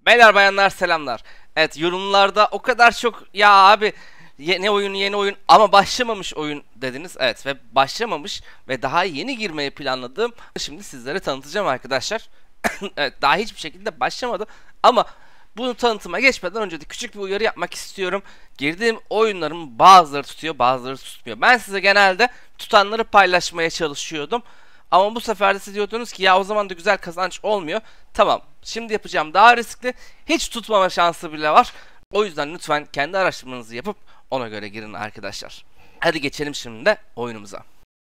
Beyler bayanlar selamlar. Evet, yorumlarda o kadar çok ya abi yeni oyun yeni oyun ama başlamamış oyun dediniz. Evet, ve başlamamış ve daha yeni girmeyi planladığım şimdi sizlere tanıtacağım arkadaşlar. Evet, daha hiçbir şekilde başlamadı ama bunu tanıtıma geçmeden önce de küçük bir uyarı yapmak istiyorum. Girdiğim oyunların bazıları tutuyor, bazıları tutmuyor. Ben size genelde tutanları paylaşmaya çalışıyordum. Ama bu sefer de siz diyordunuz ki ya o zaman da güzel kazanç olmuyor. Tamam, şimdi yapacağım daha riskli. Hiç tutmama şansı bile var. O yüzden lütfen kendi araştırmanızı yapıp ona göre girin arkadaşlar. Hadi geçelim şimdi de oyunumuza.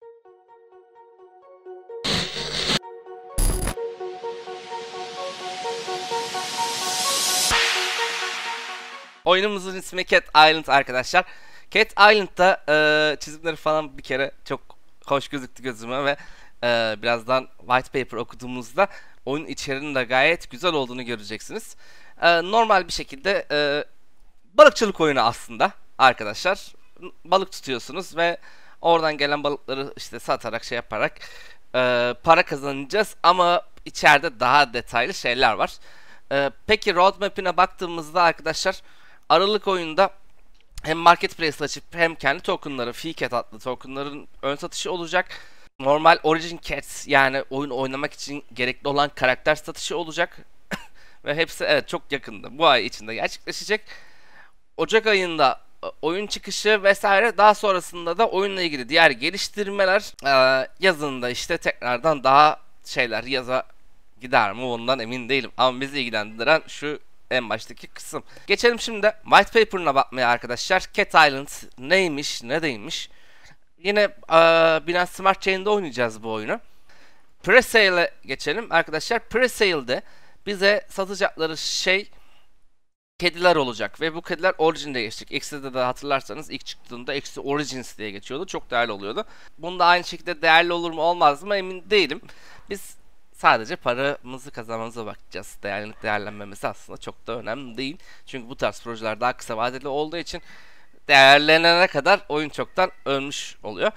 Oyunumuzun ismi Cat Island arkadaşlar. Cat Island'da çizimleri falan bir kere çok hoş gözüktü gözüme ve birazdan white paper okuduğumuzda oyun içeriğinin de gayet güzel olduğunu göreceksiniz. Normal bir şekilde balıkçılık oyunu aslında arkadaşlar. Balık tutuyorsunuz ve oradan gelen balıkları işte satarak şey yaparak para kazanacağız ama içeride daha detaylı şeyler var. Peki roadmap'ine baktığımızda arkadaşlar Aralık oyunda hem marketplace açıp hem kendi tokenları, Fee-Cat adlı tokenların ön satışı olacak. Normal Origin Cats yani oyun oynamak için gerekli olan karakter satışı olacak. Ve hepsi evet çok yakında bu ay içinde gerçekleşecek. Ocak ayında oyun çıkışı vesaire, daha sonrasında da oyunla ilgili diğer geliştirmeler, yazında işte tekrardan daha şeyler yaza gider mi ondan emin değilim ama bizi ilgilendiren şu en baştaki kısım. Geçelim şimdi white paper'ına bakmaya arkadaşlar. Cat Island neymiş ne değilmiş. Yine Binance Smart Chain'de oynayacağız bu oyunu. Presale'e geçelim arkadaşlar. Presale'de bize satacakları şey kediler olacak ve bu kediler Origin'de geçecek. X'de de hatırlarsanız ilk çıktığında X Origins diye geçiyordu. Çok değerli oluyordu. Bunda aynı şekilde değerli olur mu olmaz mı emin değilim. Biz sadece paramızı kazanmamıza bakacağız. Değerlenmemesi aslında çok da önemli değil. Çünkü bu tarz projeler daha kısa vadeli olduğu için değerlenene kadar oyun çoktan ölmüş oluyor.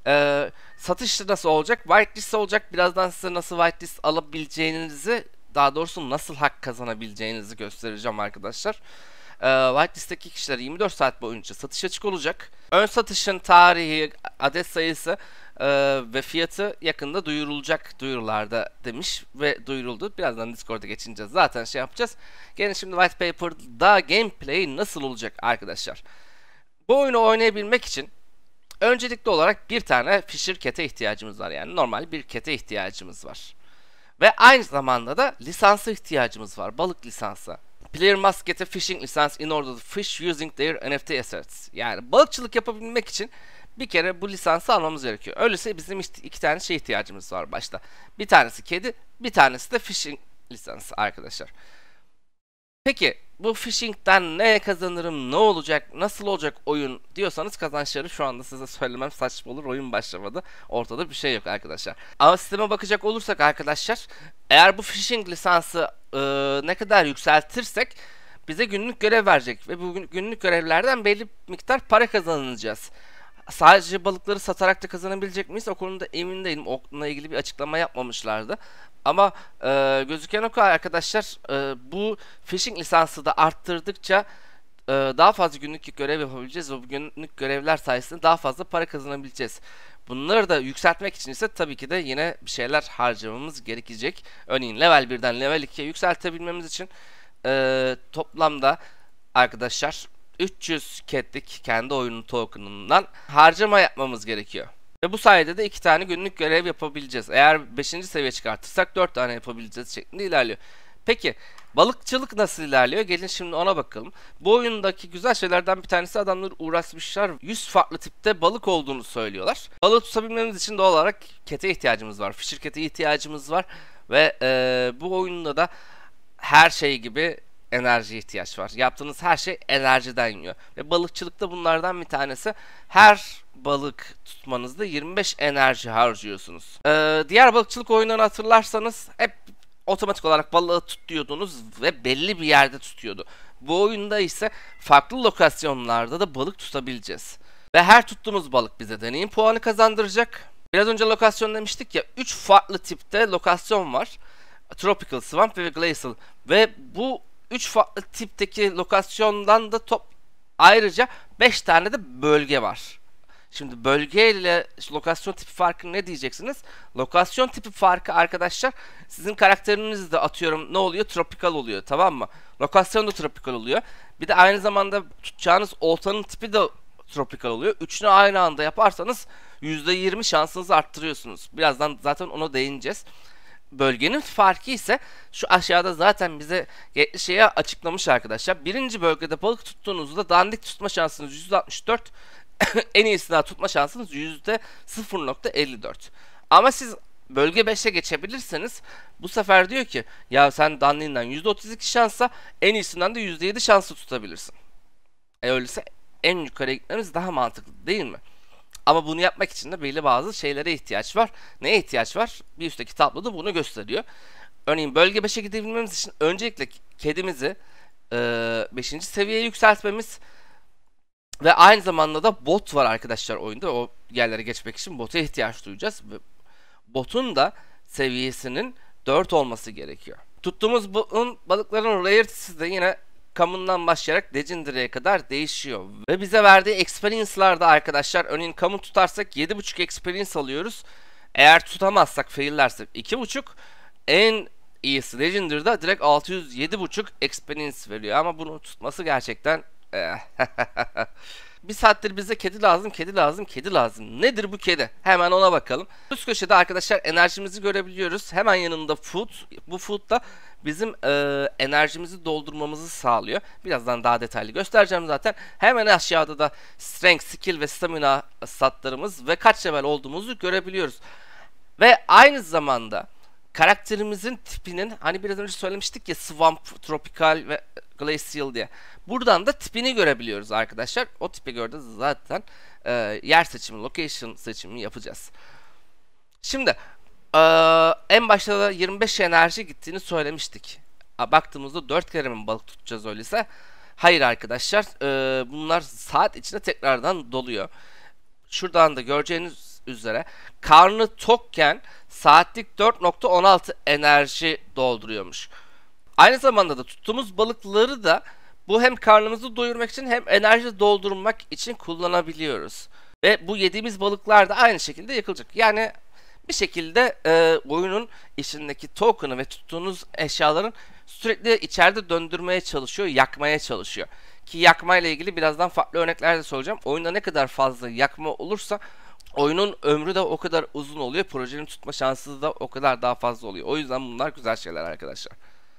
Satış nasıl olacak? Whitelist olacak. Birazdan size nasıl whitelist alabileceğinizi, daha doğrusu nasıl hak kazanabileceğinizi göstereceğim arkadaşlar. Whitelist'teki kişiler 24 saat boyunca satış açık olacak. Ön satışın tarihi, adet sayısı ve fiyatı yakında duyurulacak duyurularda demiş ve duyuruldu. Birazdan Discord'a geçince zaten şey yapacağız. Gelin şimdi White Paper'da gameplay nasıl olacak arkadaşlar. Bu oyunu oynayabilmek için öncelikli olarak bir tane Fisher Cat'e ihtiyacımız var. Yani normal bir cat'e ihtiyacımız var. Ve aynı zamanda da lisansa ihtiyacımız var. Balık lisansı. Player must get a fishing license in order to fish using their NFT assets. Yani balıkçılık yapabilmek için bir kere bu lisansı almamız gerekiyor. Öyleyse bizim iki tane şey ihtiyacımız var başta. Bir tanesi kedi, bir tanesi de fishing lisansı arkadaşlar. Peki bu phishing'den ne kazanırım, ne olacak, nasıl olacak oyun diyorsanız kazançları şu anda size söylemem saçma olur. Oyun başlamadı. Ortada bir şey yok arkadaşlar. Ama sisteme bakacak olursak arkadaşlar, eğer bu phishing lisansı ne kadar yükseltirsek bize günlük görev verecek ve bu günlük görevlerden belli bir miktar para kazanacağız. Sadece balıkları satarak da kazanabilecek miyiz? O konuda emin değilim. Onunla ilgili bir açıklama yapmamışlardı. Ama gözüken o kadar arkadaşlar, bu phishing lisansı da arttırdıkça daha fazla günlük görev yapabileceğiz. O günlük görevler sayesinde daha fazla para kazanabileceğiz. Bunları da yükseltmek için ise tabii ki de yine bir şeyler harcamamız gerekecek. Örneğin level 1'den level 2'ye yükseltebilmemiz için toplamda arkadaşlar 300 cat'lik kendi oyunun token'ından harcama yapmamız gerekiyor. Ve bu sayede de 2 tane günlük görev yapabileceğiz. Eğer 5. seviye çıkartırsak 4 tane yapabileceğiz şeklinde ilerliyor. Peki balıkçılık nasıl ilerliyor? Gelin şimdi ona bakalım. Bu oyundaki güzel şeylerden bir tanesi, adamlar uğraşmışlar. 100 farklı tipte balık olduğunu söylüyorlar. Balığı tutabilmemiz için doğal olarak cat'e ihtiyacımız var. Fisher Cat'e ihtiyacımız var. Ve bu oyunda da her şey gibi enerji ihtiyaç var. Yaptığınız her şey enerjiden yiyor. Ve balıkçılıkta bunlardan bir tanesi. Her balık tutmanızda 25 enerji harcıyorsunuz. Diğer balıkçılık oyunlarını hatırlarsanız hep otomatik olarak balığı tut diyordunuz ve belli bir yerde tutuyordu. Bu oyunda ise farklı lokasyonlarda da balık tutabileceğiz. Ve her tuttuğumuz balık bize deneyim puanı kazandıracak. Biraz önce lokasyon demiştik ya, 3 farklı tipte lokasyon var. Tropical, Swamp ve Glacial. Ve bu 3 farklı tipteki lokasyondan da ayrıca 5 tane de bölge var. Şimdi bölge ile lokasyon tipi farkı ne diyeceksiniz? Lokasyon tipi farkı arkadaşlar, sizin karakteriniz de atıyorum ne oluyor? Tropikal oluyor, tamam mı? Lokasyon da tropikal oluyor. Bir de aynı zamanda tutacağınız oltanın tipi de tropikal oluyor. Üçünü aynı anda yaparsanız %20 şansınızı arttırıyorsunuz. Birazdan zaten ona değineceğiz. Bölgenin farkı ise şu aşağıda zaten bize gerekli şeyi açıklamış arkadaşlar. Birinci bölgede balık tuttuğunuzda dandik tutma şansınız %64. En iyisinden tutma şansınız %0.54. Ama siz bölge 5'e geçebilirseniz bu sefer diyor ki ya sen dandiğinden %32 şansa en iyisinden de %7 şanslı tutabilirsin. Öyleyse en yukarıya gitmemiz daha mantıklı değil mi? Ama bunu yapmak için de belli bazı şeylere ihtiyaç var. Neye ihtiyaç var? Bir üstteki tabloda bunu gösteriyor. Örneğin bölge 5'e gidebilmemiz için öncelikle kedimizi 5. seviyeye yükseltmemiz ve aynı zamanda da bot var arkadaşlar oyunda. O yerlere geçmek için bota ihtiyaç duyacağız. Botun da seviyesinin 4 olması gerekiyor. Tuttuğumuz balıkların rarity'si de yine common'dan başlayarak legendary'e kadar değişiyor. Ve bize verdiği experience'larda arkadaşlar örneğin common tutarsak 7.5 experience alıyoruz. Eğer tutamazsak, faillersek 2.5. En iyisi legendary'da direkt 607.5 experience veriyor. Ama bunu tutması gerçekten bir saattir bize kedi lazım, kedi lazım, kedi lazım. Nedir bu kedi? Hemen ona bakalım. Üst köşede arkadaşlar enerjimizi görebiliyoruz. Hemen yanında food. Bu food da bizim enerjimizi doldurmamızı sağlıyor. Birazdan daha detaylı göstereceğim zaten. Hemen aşağıda da strength, skill ve stamina statlarımız ve kaç level olduğumuzu görebiliyoruz. Ve aynı zamanda karakterimizin tipinin, hani biraz önce söylemiştik ya, swamp, tropical ve glacial diye. Buradan da tipini görebiliyoruz arkadaşlar. O tipe göre de zaten yer seçimi, location seçimi yapacağız. Şimdi en başta da 25 enerji gittiğini söylemiştik. Baktığımızda 4 kere mi balık tutacağız öyleyse? Hayır arkadaşlar. Bunlar saat içinde tekrardan doluyor. Şuradan da göreceğiniz üzere karnı tokken saatlik 4.16 enerji dolduruyormuş. Aynı zamanda da tuttuğumuz balıkları da bu hem karnımızı doyurmak için hem enerji doldurmak için kullanabiliyoruz. Ve bu yediğimiz balıklar da aynı şekilde yakılacak. Yani bir şekilde oyunun içindeki token'ı ve tuttuğunuz eşyaların sürekli içeride döndürmeye çalışıyor, yakmaya çalışıyor. Ki yakmayla ilgili birazdan farklı örnekler de soracağım. Oyunda ne kadar fazla yakma olursa oyunun ömrü de o kadar uzun oluyor. Projenin tutma şansı da o kadar daha fazla oluyor. O yüzden bunlar güzel şeyler arkadaşlar.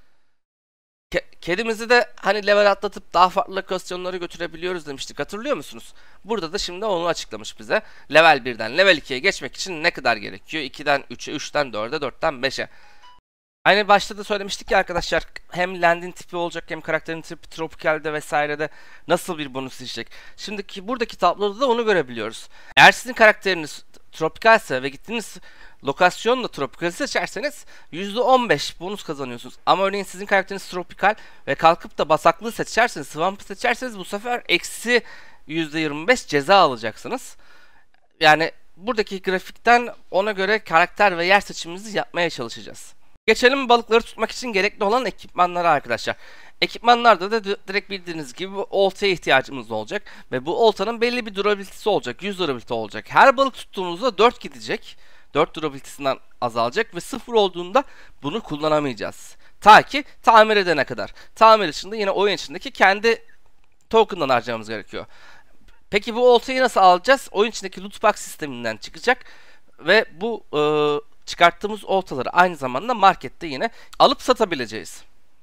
Kedimizi de hani level atlatıp daha farklı lokasyonlara götürebiliyoruz demiştik. Hatırlıyor musunuz? Burada da şimdi onu açıklamış bize. Level 1'den level 2'ye geçmek için ne kadar gerekiyor? 2'den 3'e, 3'ten 4'e, 4'ten 5'e. Aynı başta da söylemiştik ya arkadaşlar, hem landing tipi olacak hem karakterin tipi tropical'de vesairede nasıl bir bonus isteyecek. Şimdiki buradaki tabloda da onu görebiliyoruz. Eğer sizin karakteriniz tropicalse ve gittiğiniz lokasyonla tropikal seçerseniz %15 bonus kazanıyorsunuz. Ama örneğin sizin karakteriniz tropikal ve kalkıp da basaklığı seçerseniz, swamp'ı seçerseniz bu sefer eksi %25 ceza alacaksınız. Yani buradaki grafikten ona göre karakter ve yer seçimimizi yapmaya çalışacağız. Geçelim balıkları tutmak için gerekli olan ekipmanlara arkadaşlar. Ekipmanlarda da direkt bildiğiniz gibi oltaya ihtiyacımız olacak. Ve bu oltanın belli bir durabilitesi olacak. 100 durabilite olacak. Her balık tuttuğumuzda 4 gidecek. 4 durabilitesinden azalacak ve 0 olduğunda bunu kullanamayacağız. Ta ki tamir edene kadar. Tamir için de yine oyun içindeki kendi token'dan harcamamız gerekiyor. Peki bu oltayı nasıl alacağız? Oyun içindeki loot box sisteminden çıkacak. Ve bu çıkarttığımız oltaları aynı zamanda markette yine alıp satabileceğiz.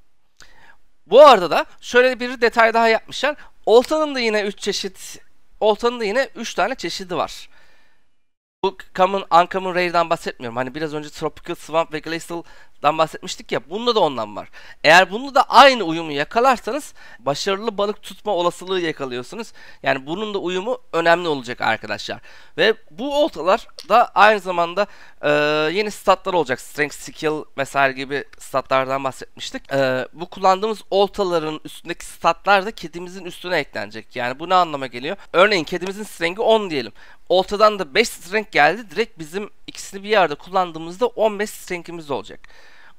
Bu arada da şöyle bir detay daha yapmışlar. Oltanın da yine 3 tane çeşidi var. Bu common, uncommon rare'dan bahsetmiyorum. Hani biraz önce tropical, swamp ve glacial'dan bahsetmiştik ya. Bunda da ondan var. Eğer bunda da aynı uyumu yakalarsanız başarılı balık tutma olasılığı yakalıyorsunuz. Yani bunun da uyumu önemli olacak arkadaşlar. Ve bu oltalar da aynı zamanda yeni statlar olacak. Strength, skill vesaire gibi statlardan bahsetmiştik. Bu kullandığımız oltaların üstündeki statlar da kedimizin üstüne eklenecek. Yani bu ne anlama geliyor? Örneğin kedimizin strength'i 10 diyelim. Oltadan da 5 strength geldi. Direkt bizim ikisini bir yerde kullandığımızda 15 strength'imiz olacak.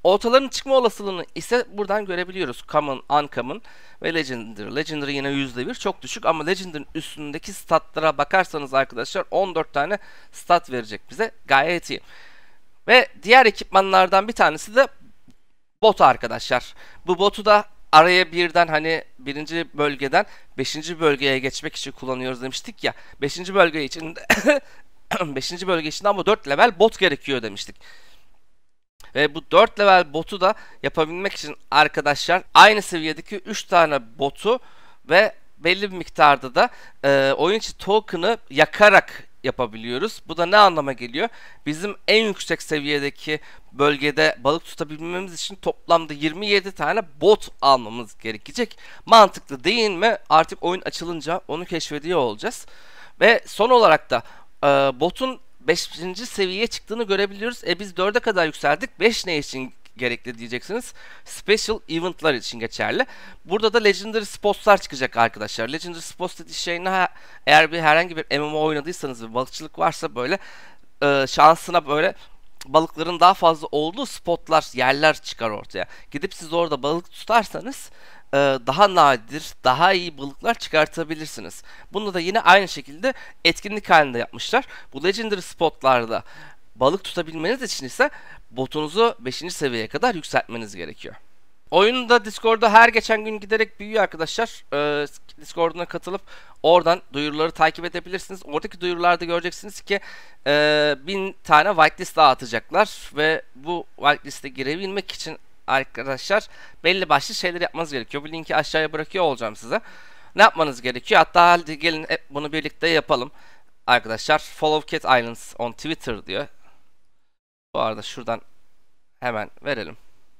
Ortaların çıkma olasılığını ise buradan görebiliyoruz. Common, Uncommon ve Legendary. Legendary yine %1 çok düşük ama Legendary'nin üstündeki statlara bakarsanız arkadaşlar 14 tane stat verecek bize. Gayet iyi. Ve diğer ekipmanlardan bir tanesi de bot arkadaşlar. Bu botu da araya birden hani birinci bölgeden 5. bölgeye geçmek için kullanıyoruz demiştik ya. 5. bölge için 5. bölge için ama 4 level bot gerekiyor demiştik. Ve bu 4 level botu da yapabilmek için arkadaşlar aynı seviyedeki 3 tane botu ve belli bir miktarda da oyun içi token'ı yakarak yapabiliyoruz. Bu da ne anlama geliyor? Bizim en yüksek seviyedeki bölgede balık tutabilmemiz için toplamda 27 tane bot almamız gerekecek. Mantıklı değil mi? Artık oyun açılınca onu keşfediyor olacağız. Ve son olarak da botun 5. seviyeye çıktığını görebiliyoruz. Biz 4'e kadar yükseldik. 5 ne için gerekli diyeceksiniz. Special event'lar için geçerli. Burada da Legendary Spots'lar çıkacak arkadaşlar. Legendary Spots dediği şey ne? Eğer herhangi bir MMO oynadıysanız ve balıkçılık varsa böyle şansına böyle balıkların daha fazla olduğu spotlar, yerler çıkar ortaya. Gidip siz orada balık tutarsanız daha nadir, daha iyi balıklar çıkartabilirsiniz. Bunu da yine aynı şekilde etkinlik halinde yapmışlar. Bu Legendary Spot'larda balık tutabilmeniz için ise botunuzu 5. seviyeye kadar yükseltmeniz gerekiyor. Oyunda Discord'da her geçen gün giderek büyüyor arkadaşlar. Discord'una katılıp oradan duyuruları takip edebilirsiniz. Oradaki duyurularda göreceksiniz ki 1000 tane whitelist dağıtacaklar ve bu whitelist'e girebilmek için arkadaşlar belli başlı şeyler yapmanız gerekiyor. Bu linki aşağıya bırakıyor olacağım size. Ne yapmanız gerekiyor? Hatta hadi gelin bunu birlikte yapalım. Arkadaşlar Follow Cat Islands on Twitter diyor. Bu arada şuradan hemen verelim.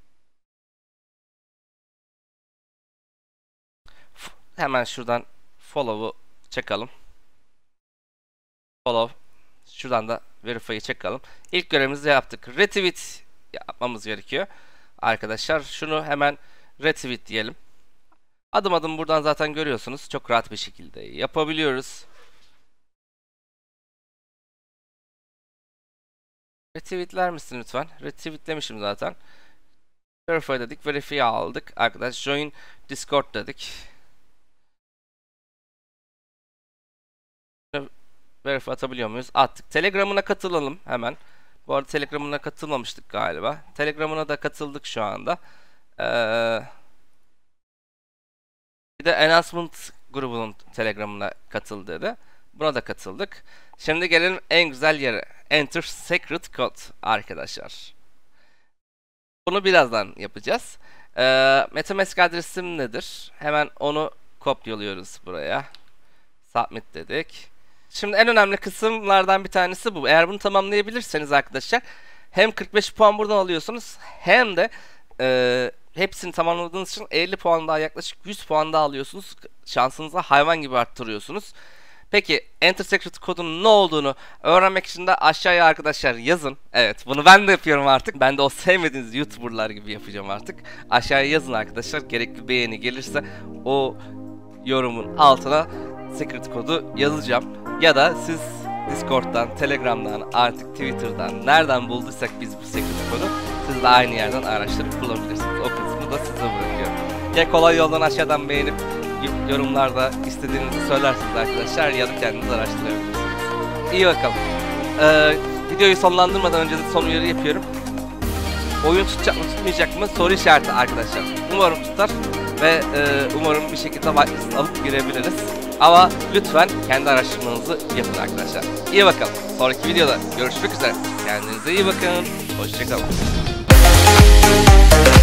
Hemen şuradan follow'u çekelim. Follow. Şuradan da verify'ı çekelim. İlk görevimizi yaptık. Retweet yapmamız gerekiyor. Arkadaşlar şunu hemen retweet diyelim. Adım adım buradan zaten görüyorsunuz. Çok rahat bir şekilde yapabiliyoruz. Retweetler misin lütfen? Retweetlemişim zaten. Verify dedik. Verify'yi aldık. Arkadaş join Discord dedik. Verify atabiliyor muyuz? Attık. Telegram'ına katılalım hemen. Bu arada Telegram'ına katılmamıştık galiba. Telegram'ına da katıldık şu anda. Bir de Announcement grubunun Telegram'ına katıl dedi. Buna da katıldık. Şimdi gelelim en güzel yere. Enter Secret Code arkadaşlar. Bunu birazdan yapacağız. MetaMask adresim nedir? Hemen onu kopyalıyoruz buraya. Submit dedik. Şimdi en önemli kısımlardan bir tanesi bu. Eğer bunu tamamlayabilirseniz arkadaşlar hem 45 puan buradan alıyorsunuz hem de hepsini tamamladığınız için 50 puan daha yaklaşık 100 puan daha alıyorsunuz. Şansınızı hayvan gibi arttırıyorsunuz. Peki Enter Secret kodunun ne olduğunu öğrenmek için de aşağıya arkadaşlar yazın. Evet bunu ben de yapıyorum artık. Ben de o sevmediğiniz YouTuber'lar gibi yapacağım artık. Aşağıya yazın arkadaşlar. Gerekli beğeni gelirse o yorumun altına secret kodu yazacağım. Ya da siz Discord'dan, Telegram'dan, artık Twitter'dan nereden bulduysak biz bu secret kodu siz de aynı yerden araştırıp bulabilirsiniz. O kısmı da size bırakıyorum. Ya kolay yoldan aşağıdan beğenip yorumlarda istediğinizi söylersiniz arkadaşlar ya da kendiniz araştırabilirsiniz. İyi bakalım. Videoyu sonlandırmadan önce de son uyarı yapıyorum. Oyun tutacak mı tutmayacak mı soru işareti arkadaşlar. Umarım tutar ve umarım bir şekilde whitelist alıp girebiliriz. Ama lütfen kendi araştırmanızı yapın arkadaşlar. İyi bakalım. Sonraki videoda görüşmek üzere. Kendinize iyi bakın. Hoşçakalın.